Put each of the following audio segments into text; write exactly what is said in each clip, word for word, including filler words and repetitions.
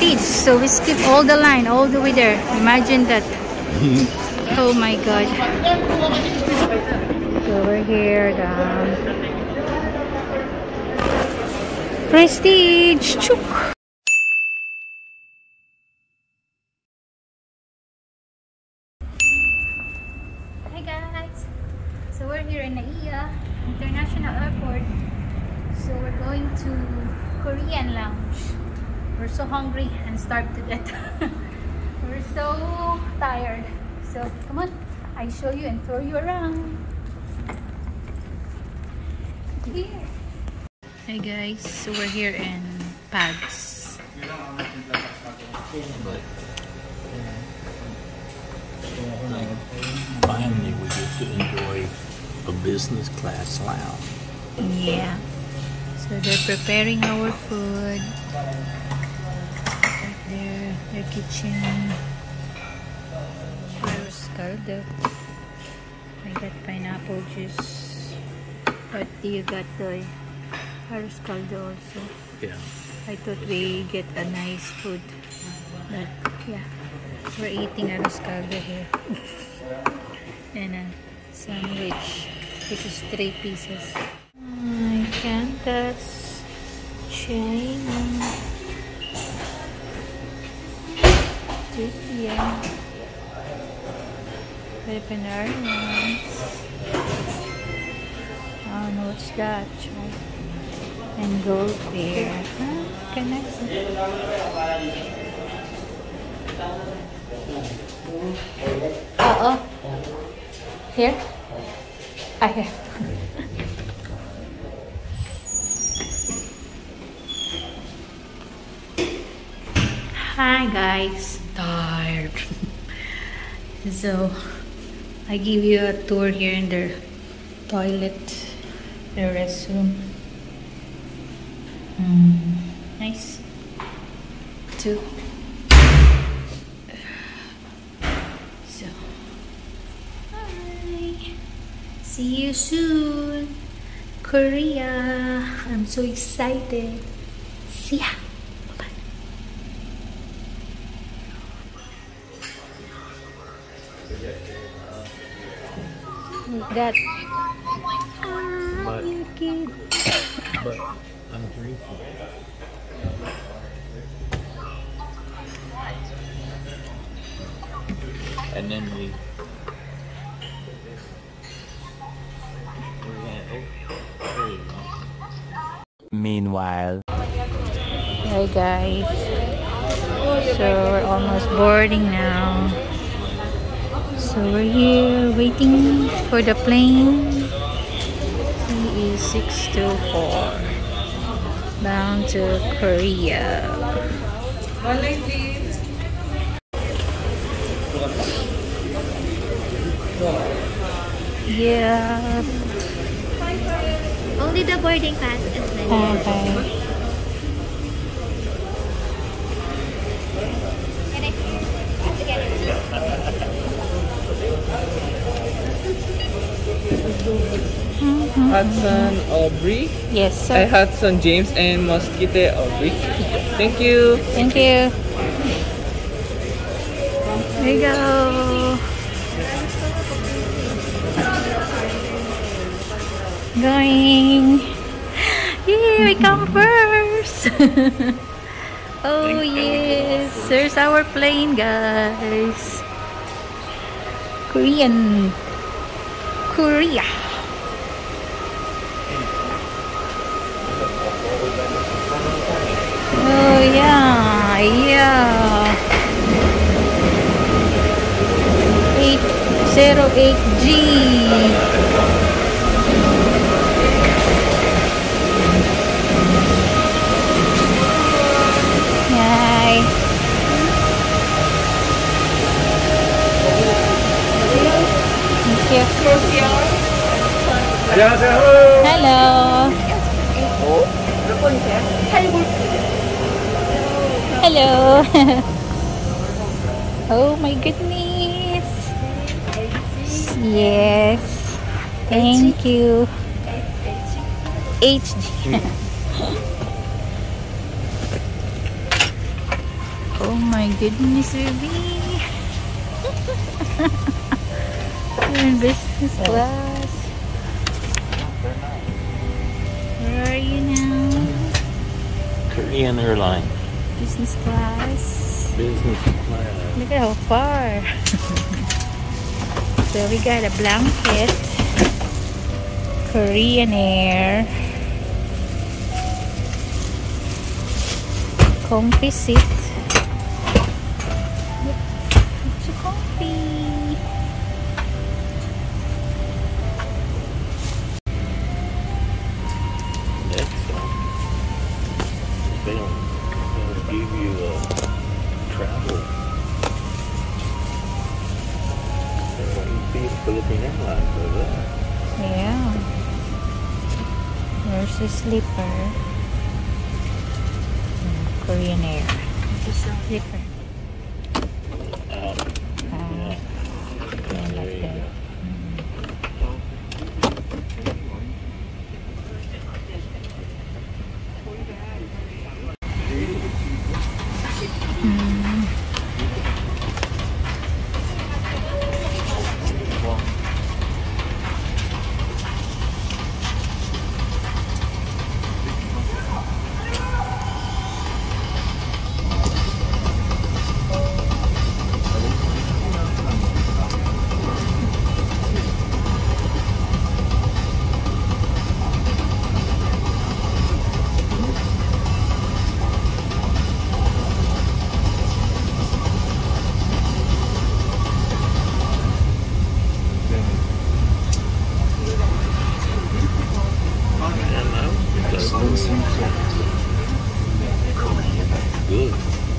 Prestige. So we skip all the line all the way there. Imagine that. Oh my god. So we're here. The Prestige. Chuk. Hi guys. So we're here in Incheon International Airport. So we're going to Korean lounge. We're so hungry and starved to death. We're so tired. So come on, I show you and throw you around. Here. Hey guys, so we're here in Pads. Finally, we get to enjoy a business class lounge. Yeah. So they're preparing our food. Right there, their kitchen. There's caldo. I got pineapple juice. What do you got, Doy? There's caldo also. Yeah. I thought we get a nice food, but yeah, we're eating arroz caldo here. And a sandwich, which is three pieces. My cantas, China, Japan, Philippine Airlines. I don't know what's that, child. And gold beer. Huh? Connects it. Uh oh. Here? Ah, here. Hi guys. Tired. So, I give you a tour here in their toilet, their restroom. Mm, nice. Two. So, hi. See you soon, Korea. I'm so excited. See ya. Bye bye. Like that. But, You kid. but I'm drinking. And then we. Meanwhile. Hi guys. So we're almost boarding now. So we're here waiting for the plane. He is six two four. Bound to Korea. One leg, please. Yeah. Only the boarding pass is Okay. Can I have to get it? Hudson Aubrey. Yes, I sir. Hudson James and Mosquite Aubrey. Thank you. Thank you. There you go. Going. Yay, we come first. Oh yes, there's our plane, guys. Korean. Korea. Oh yeah, yeah. eight zero eight G. Yay. Thank you. Hello. Hello. Oh my goodness. Yes. Thank you. H G. Oh my goodness, baby. You're in business class. Where are you now? Korean airline. Business class. Business class. Look at how far. So we got a blanket. Korean Air. Comfy seat. Yep. It's so comfy. That's uh, they don't, they don't give you a travel. They don't be the Philippine Airlines for that. Yeah. There's a sleeper. Korean Air. This is a sleeper. Out. Uh, Yeah. yeah, There like you that. go. Mm. Good.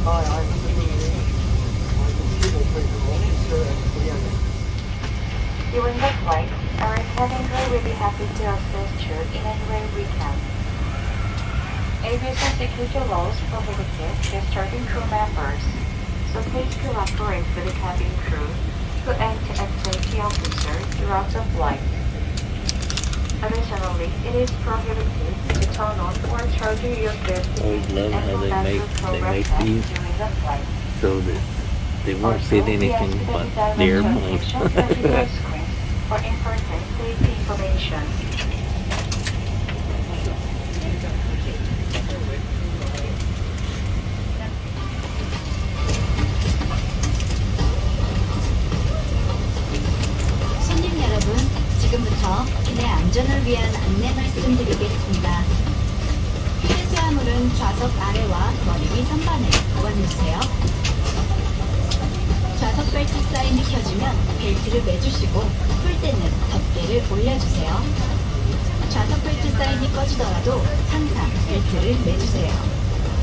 During the flight, our attendants will be happy to assist you in any way we can. Aviation security laws prohibit disturbing crew members, so please cooperate with the cabin crew who act as safety officers throughout the flight. Additionally, it is prohibited to turn on or charge your gift Always love how they make they make these during the flight. so that they won't Also, fit we anything ask but that the you airplane. check the video screen for important safety information. 손님 여러분, 지금부터 내 안전을 위한 안내 말씀드리겠습니다. 폐쇄화물은 좌석 아래와 머리 위 선반에 보관해주세요. 좌석 벨트 사인이 켜지면 벨트를 매주시고 풀 때는 덮개를 올려주세요. 좌석 벨트 사인이 꺼지더라도 항상 벨트를 매주세요.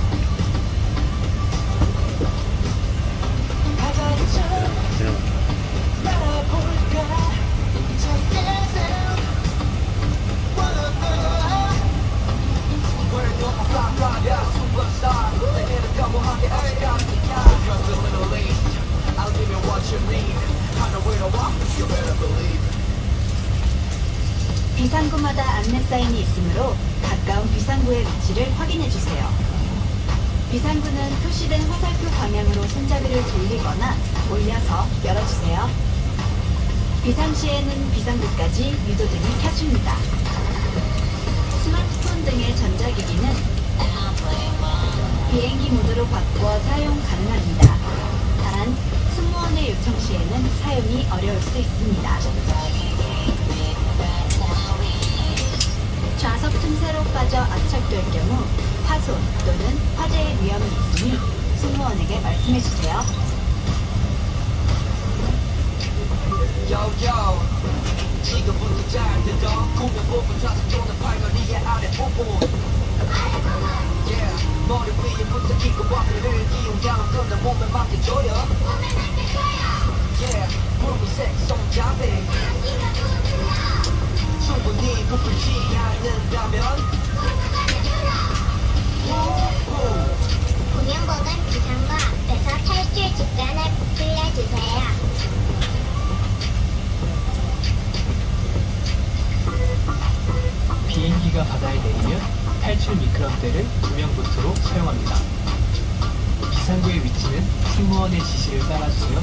비상구마다 안내 사인이 있으므로 가까운 비상구의 위치를 확인해주세요. 비상구는 표시된 화살표 방향으로 손잡이를 돌리거나 올려서 열어주세요. 비상시에는 비상구까지 유도등이 켜줍니다. 스마트폰 등의 전자기기는 비행기 모드로 바꾸어 사용 가능합니다. 단, 승무원의 요청 시에는 사용이 어려울 수 있습니다. 좌석 틈새로 빠져 압착될 경우 파손 또는 화재의 위험이 있으니 승무원에게 말씀해주세요. 지금부터 잘 들어 구명 부분 좌석조는 팔걸이의 아래 부분 yeah. 머리 위에 붙어 있고 와플을 기운장은 끊어 몸에 맡겨줘요 yeah. 물색 손잡이 충분히 부풀지 않는다면 공연복은 비상구 앞에서 탈출 직전에 풀려주세요. 비행기가 바다에 내리면 탈출 미끄럼대를 구명부트로 사용합니다. 비상구의 위치는 승무원의 지시를 따라주세요.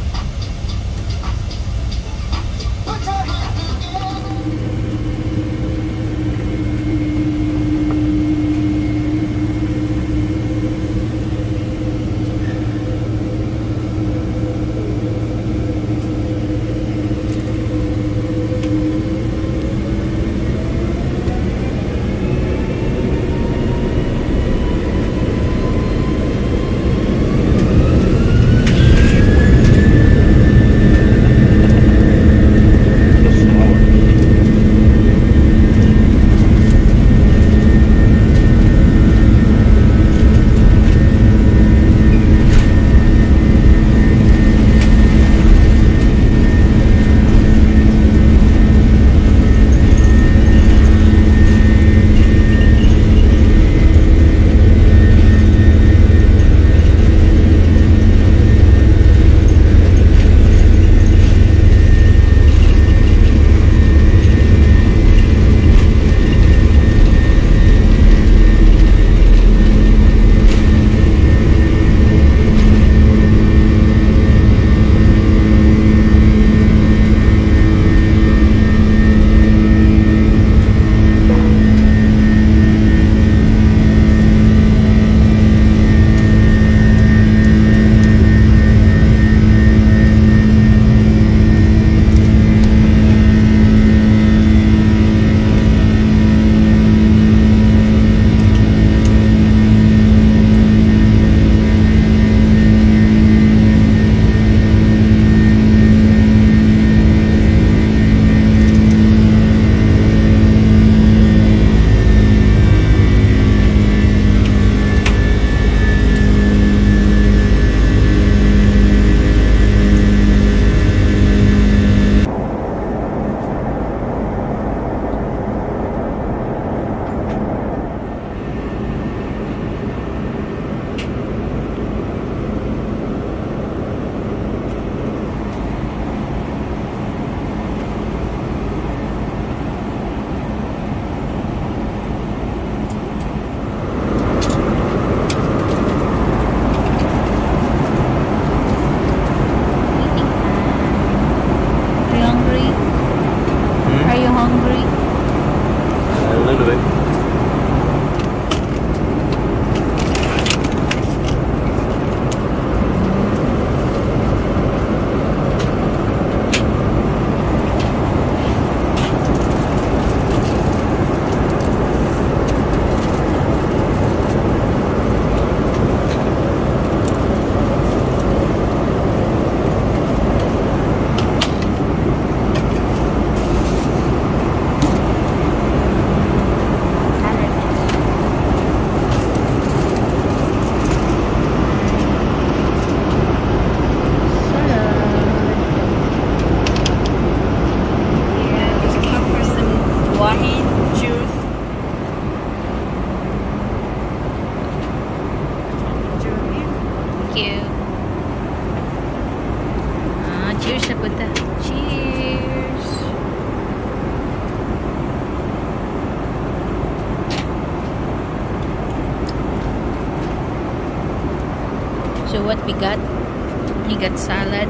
So what we got? We got salad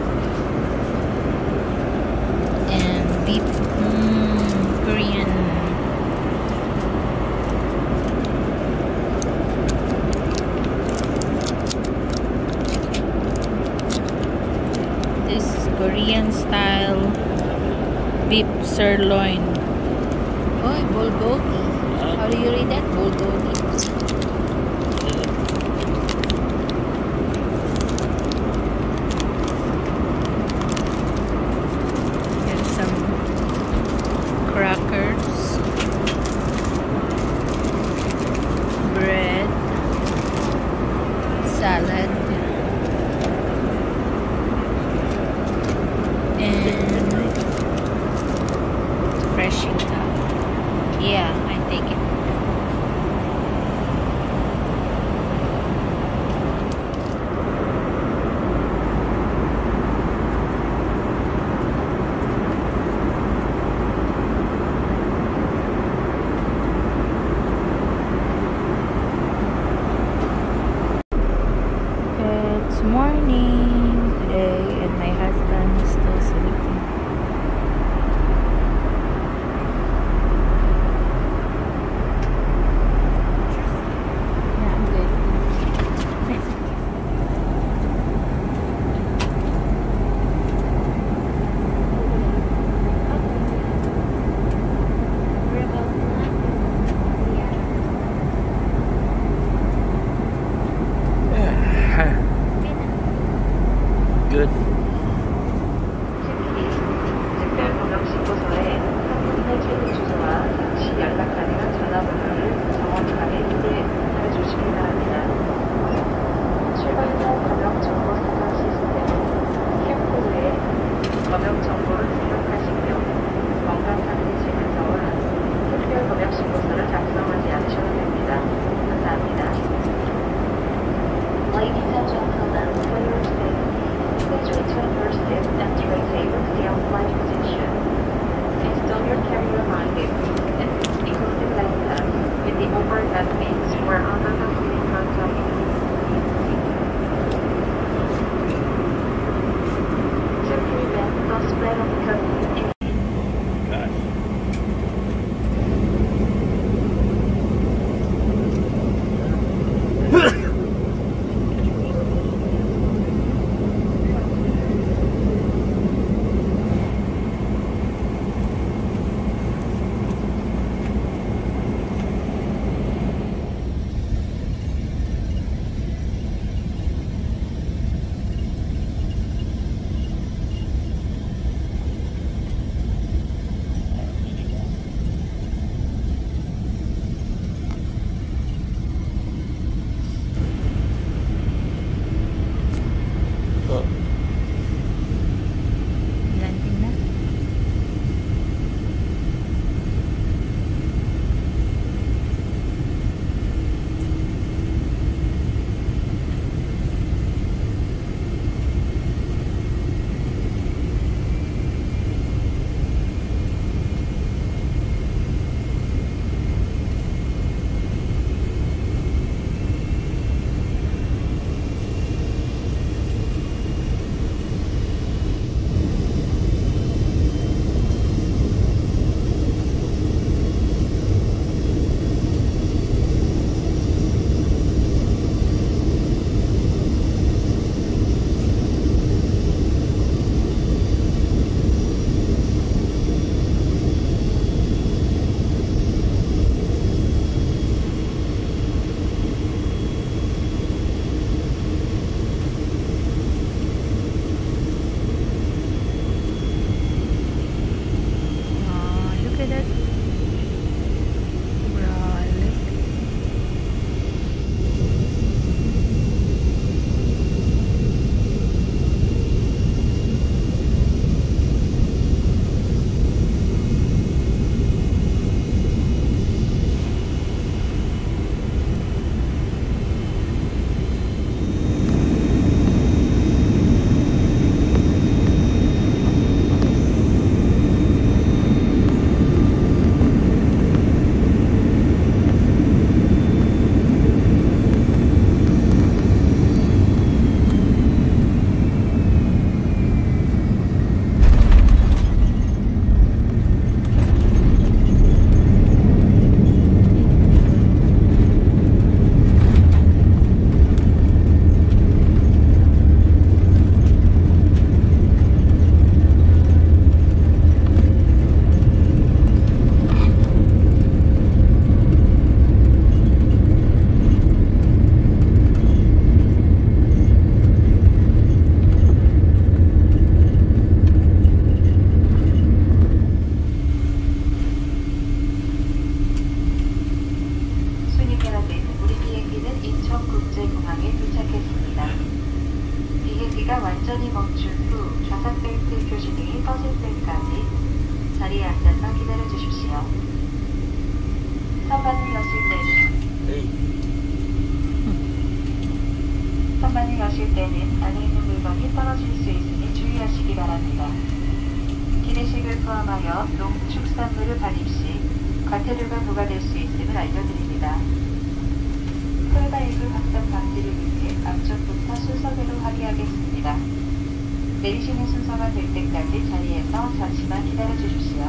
and beef, mm, Korean. This is Korean style beef sirloin. Oh, bulgogi. How do you read that? Bulgogi. Crackers, bread, salad, and fresh chicken. Yeah, I take it. it. Grabe. 순입견화된 우리 비행기는 인천국제공항에 도착했습니다. 비행기가 완전히 멈춘 후 좌석 벨트 표시 등이 꺼질 때까지 자리에 앉아서 기다려 주십시오. 선반을 여실 때는 선반을 여실 때는 안에 있는 물건이 떨어질 수 있으니 주의하시기 바랍니다. 기내식을 포함하여 농축산물을 반입 시 과태료가 부과될 수 있음을 알려드립니다. 코로나십구 확산 방지를 위해 앞쪽부터 순서대로 확인하겠습니다. 내리시는 순서가 될 때까지 자리에서 잠시만 기다려 주십시오.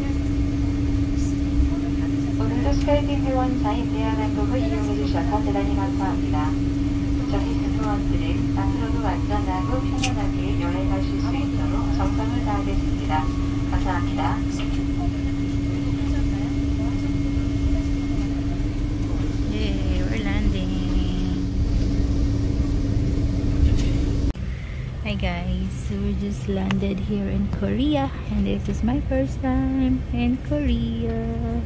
오늘도 스카이팅 회원사인 대한항공을 이용해 주셔서 대단히 감사합니다. 저희 승무원들은 앞으로도 안전하고 편안하게 여행하실 수 있도록 정성을 다하겠습니다. 감사합니다. Yay, we're landing. Hi guys, so we just landed here in Korea and this is my first time in Korea.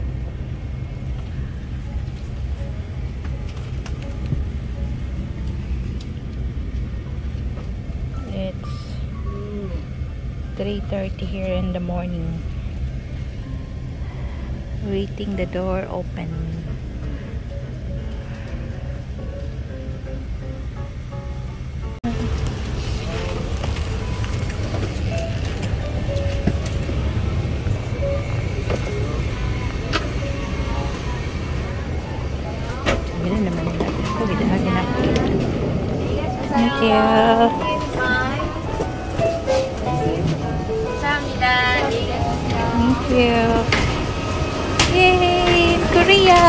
It's three thirty here in the morning. Waiting the door open. Ganun naman nila. Thank you. Thank you. Yay! Korea!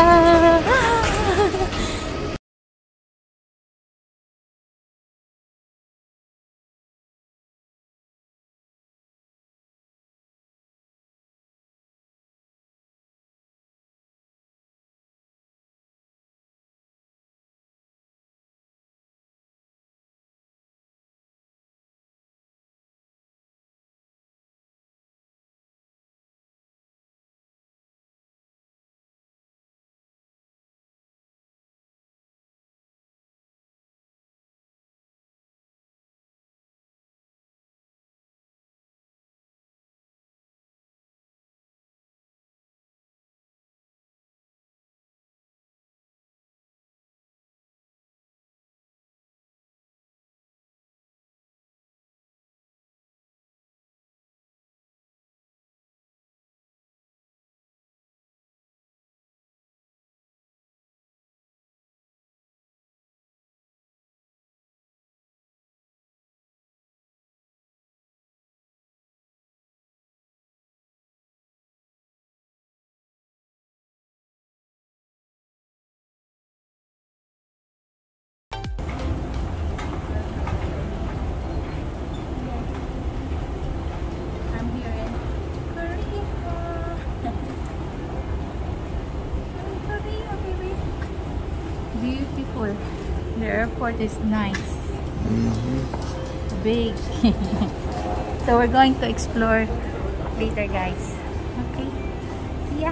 Beautiful. The airport is nice. Mm-hmm. Big. So we're going to explore later, guys. Okay. See Korea.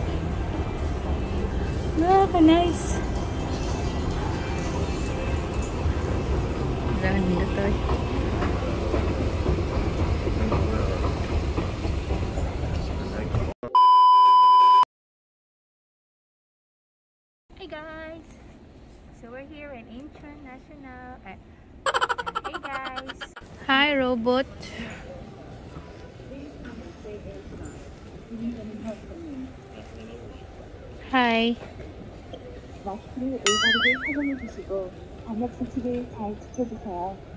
Nakaka-nice. Ganda to eh. Hey guys! So we're here in Incheon International. Uh, hey guys! Hi robot! Hi! 마스크를 올바르게 착용해 주시고 방역 수칙을 잘 지켜주세요.